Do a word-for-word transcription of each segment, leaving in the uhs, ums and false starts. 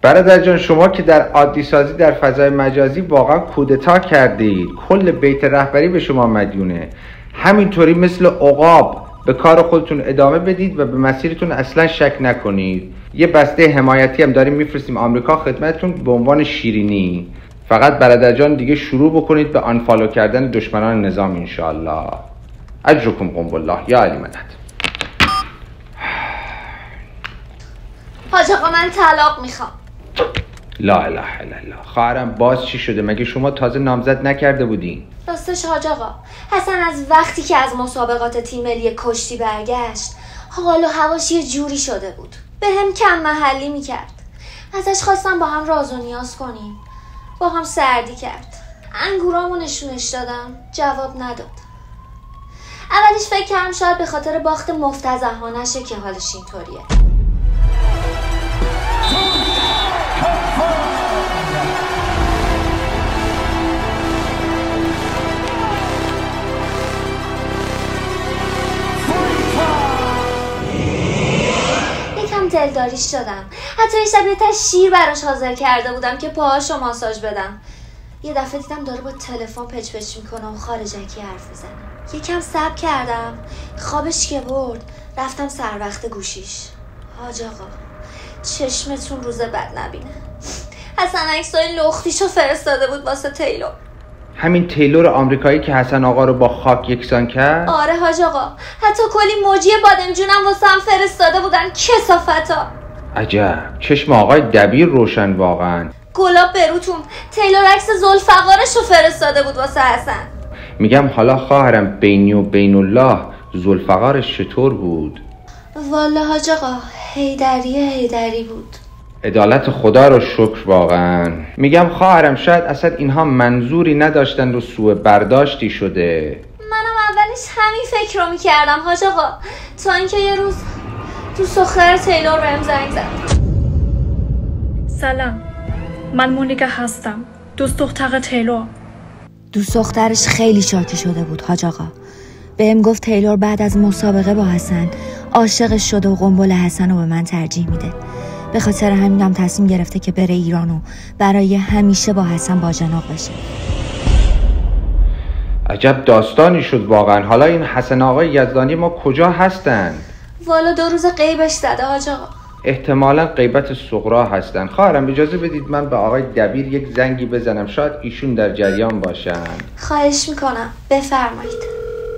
برادر جان شما که در عادی سازی در فضای مجازی واقعا کودتا کردید. کل بیت رهبری به شما مدیونه. همینطوری مثل عقاب به کار خودتون ادامه بدید و به مسیرتون اصلا شک نکنید. یه بسته حمایتی هم داریم میفرستیم آمریکا خدمتتون به عنوان شیرینی. فقط برادر جان دیگه شروع بکنید به آنفالو کردن دشمنان نظام انشاءالله. اجرکم قم الله یا علی مدد. حاج آقا من طلاق میخوام. لا اله الا الله. خواهرم باز چی شده؟ مگه شما تازه نامزد نکرده بودین؟ راستش حاج آقا حسن از وقتی که از مسابقات تیم ملی کشتی برگشت حال و هواش یه جوری شده بود، به هم کم محلی میکرد. ازش خواستم با هم راز و نیاز کنیم، با هم سردی کرد. انگورامو نشونش دادم، جواب نداد. اولش فکر کردم شاید به خاطر باخت مفتضحانشه که حالش اینطوریه. یکم دلداریش دادم، حتی یه شب یه تا شیر براش حاضر کرده بودم که پاهاشو ماساژ بدم. یه دفعه دیدم داره با تلفن پچ پچ میکنه و خارجکی حرف میزنه. یکم صبر کردم، خوابش که برد رفتم سر وقت گوشیش. حاج آقا چشمتون روز بد نبینه، حسن عکسای لختیشو فرستاده بود واسه تیلور. همین تیلور آمریکایی که حسن آقا رو با خاک یکسان کرد؟ آره حاج آقا، حتی کلی موجی بادمجونم واسه هم فرستاده بودن. کثافتا. عجب، چشم آقای دبیر روشن واقعا. گلاب بروتون تیلور عکس ذوالفقارشو فرستاده بود واسه حسن. میگم حالا خواهرم بینی و بین الله ذوالفقارش چطور بود؟ والا حاج آقا حیدری حیدری بود. عدالت خدا رو شکر واقعا. میگم خواهرم شاید اصلا اینها منظوری نداشتن و سوء برداشتی شده. منم اولش همین فکر رو میکردم حاج آقا، تا اینکه یه روز تو سخر تیلور بهم زنگ زد. سلام، من مونیکا هستم، دوست دختر تیلور. دوست دخترش خیلی شاکی شده بود حاج آقا. بهم گفت تیلور بعد از مسابقه با حسن عاشقش شده و قنبل حسن رو به من ترجیح میده. به خاطر همینم تصمیم گرفته که بره ایران و برای همیشه با حسن باجناق بشه. عجب داستانی شد واقعا. حالا این حسن آقای یزدانی ما کجا هستند؟ والا دو روز غیبش زده حاج آقا. احتمالا غیبت صغرا هستن. خواهرم اجازه بدید من به آقای دبیر یک زنگی بزنم، شاید ایشون در جریان باشن. خواهش میکنم بفرمایید.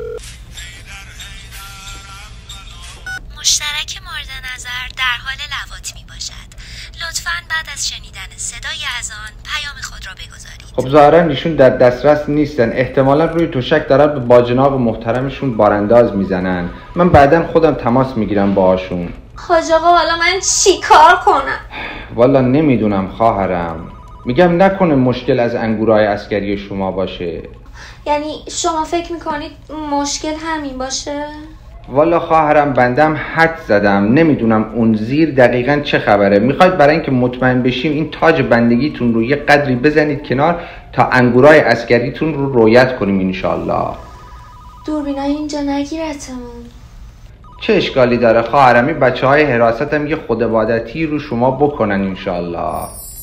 مشترک مورد نظر در حال لواط می باشد. لطفاً بعد از شنیدن صدای اذان پیام خود را بگذارید. خب ظاهرا ایشون در دسترس نیستن، احتمالا روی تشک دارن به باجناق محترمشون بارانداز میزنن. من بعداً خودم تماس میگیرم باهاشون. حاج آقا حالا من چی کار کنم؟ والا نمیدونم خواهرم. میگم نکنه مشکل از انگورای عسکری شما باشه. یعنی شما فکر میکنید مشکل همین باشه؟ والا خواهرم بندم حد زدم، نمیدونم اون زیر دقیقاً چه خبره. میخواید برای اینکه مطمئن بشیم این تاج بندگیتون رو یه قدری بزنید کنار تا انگورای عسکریتون رو رویت کنیم انشالله. دوربینای اینجا نگیرتمون. چه اشکالی داره خواهرمی؟ بچه های حراست هم یه خودعبادتی رو شما بکنن انشالله.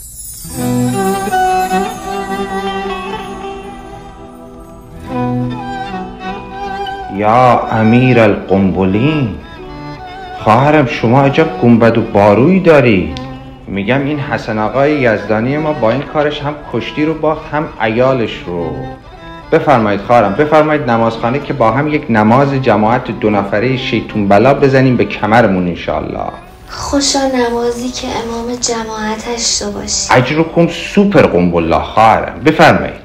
یا امیر القنبلین، خواهرم شما عجب گنبد و بارویی دارید. میگم این حسن آقای یزدانی ما با این کارش هم کشتی رو باخت هم عیالش رو. بفرمایید خواهرم، بفرمایید نمازخانه که با هم یک نماز جماعت دو نفره شیطون بلا بزنیم به کمرمون انشالله. خوشا نمازی که امام جماعتش تو باشی. اجرکم سوپر قنبله خواهرم، بفرمایید.